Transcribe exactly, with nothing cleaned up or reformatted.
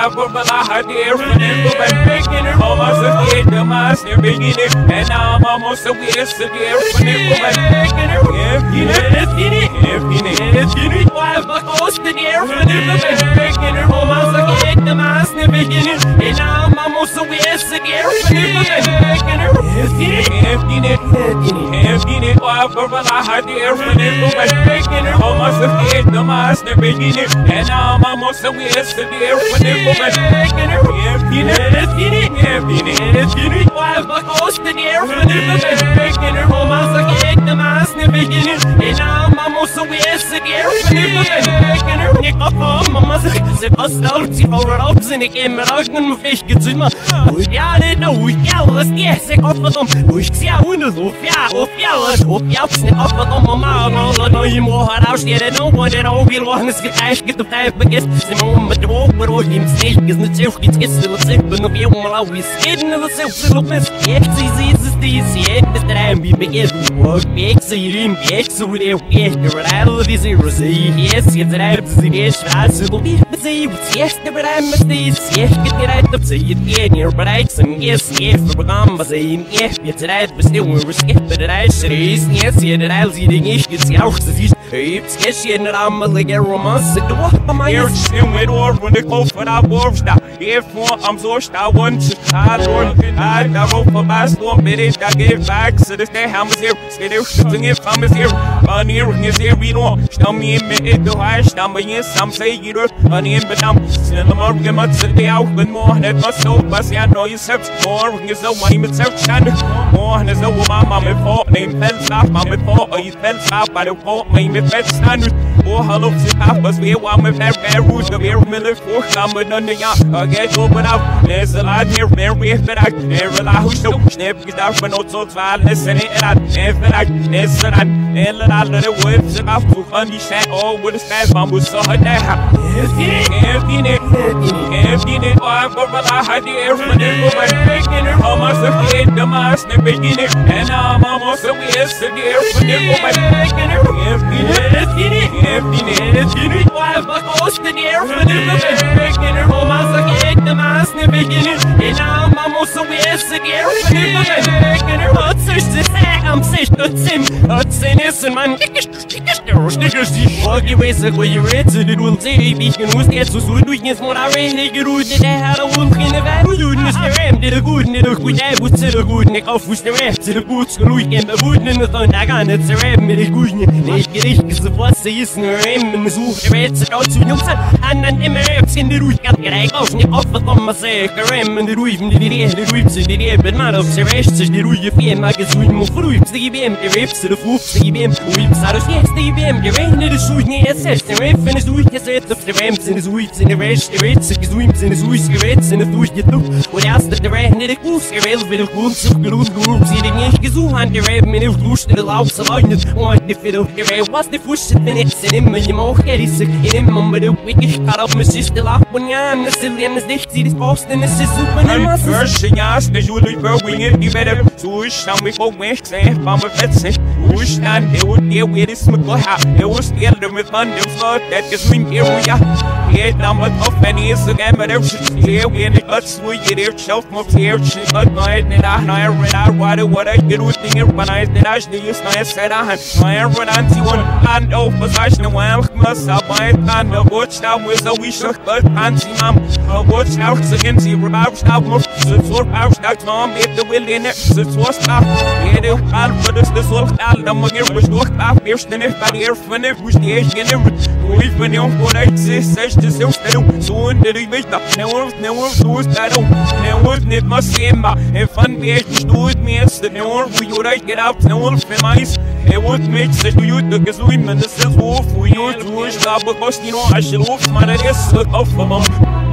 whatever, but I had the air for them, but I'm making it almost a kid, the master beginning, and now I'm almost a weird severe for them, but I'm making it. If you know, if you know, if you know, if you know, why I'm close to the air for them, but I'm making it almost a kid, the master beginning, and now I'm almost a weird severe for them, but I'm making it. If you know, if you know, if you know, whatever, but I had the air for them, but I'm making it almost a kid, the master beginning, and now I'm almost a weird severe for them, but I'm making it. If you know, if you know, if you know, if you know, why I'm close to the air for them, but I'm making it almost a kid, the master beginning, and now I'm almost a weird severe for them, but I'm making it. Ik ga van mama ze was stout, ze over op zijn ik in mijn ogen mijn vis gezien, hoe ja dit nou hoe ja dat is ik op wat om hoe ik zie hoe dat of ja of ja of ja op wat om mama maar nou je moet haar uitsteden nou wat er ook wil worden is geëist get op tijd begint ze moet met de ogen door die steek is niet zo iets is dat ze ben op je maar al wie skeden dat ze op de mes ik zie zie is die zie ik is er een wie begint ook ik zie hierin ik zo weer ik er al die zero zie is je drijft ze die schwarze die zie wat eerst de bereim met die zie get gereid op zie je in je bereid zijn is niet vergaan was in je je drijft bestil we skip de reis is niet zie de reis die niet je auch ze ziet heeft sketch in de rammelige romance door maar je stem met oor van de kop van haar borst if I'm so star one I don't I never for my storm bit it I get back so this day how much here stay there sitting if I'm here on here is here we know stop me in it the high stamp in some say you do on in but I'm still more get much the out when more that must so but I know you have more when you so why me self stand more and so my mama for name pen stop mama for or you pen stop by the fault me me pen stand oh hello sit up but we want me that bad rules the very middle for come with none of y'all get open up there's a lot here very but I never lie who so snap get out for no so far listen it and if I listen and and let out the whips and off to understand all with the stats mama so hard that if you need if you need I'm gonna hide the air from the woman making her almost a kid the master beginning and I'm almost a weird severe from the woman making her if you need if you need if you need if you need I'm close to the air from the woman making her almost a kid the master beginning and I'm almost a weird severe from the woman making her what's this I'm sick of sim what's in this and man stickers die Frage gewesen wo ihr redet du und sie ich muss jetzt so so durch jetzt mal rein geruht der hat und keine Welt ist der Ram der gut nicht gut der gut der gut nicht auf der Recht der gut genug in der gut nicht so da gar nicht der Ram mit der gut nicht gericht sofort sie ist nur Ram sucht der jetzt aus zu Jungs an an immer in der ruhig ganz gerecht auf nicht auf was man sagt der Ram in der ruhig die die der ruhig sie die mit mal auf der Recht sich die ruhige Firma gesucht muss ruhig sie geben der Reps der Fuß sie geben ruhig sag ich jetzt die geben gerechnet das ruhig nicht jetzt der Ram wenn es ruhig jetzt auf der Ram sind es ruhig in der Recht der Recht sich gesucht sind es ruhig gerät sind es ruhig geduckt und erst der Rechner der Fuß gewählt wird gut so genug gut sie den nicht gesucht an der Ram in der Fuß der Lauf so leugnet und die Fiddle gewählt was die Fuß wenn ich sind immer im Auge ist in immer mit der Wiki gerade auf mich ist der Lauf und ja das sind ja nicht sie das brauchst denn es ist super nice first ja der Julie Berwing die better so ich schau mich auf mich sehen beim Fetzen wo ich stand der und der wird es mit Gott der was der mit man der Gott das ist mein hier ja geht number auf wenn ich so gerne mit der hier wenn ich das wo ich der shelf auf hier shit but night and I know I read what what I do thing when I did I just I said I had my run on to one and over such no one must have my plan the watch now with so we should but fancy mom watch now so again see about now so sort out now mom if the will in it so was now yeah the plan for this this all all the money was doch auf erst nicht bei der von der wo die ich gehen ich bin ja vor der ist ist das so und der ich mich da ne ne so ist da ne und nicht mal sehen if fun be stood me as the nur wo you right get out nur für mais it would make such you the gesuim and this is wolf wo you do stop because you know I should off my guess auf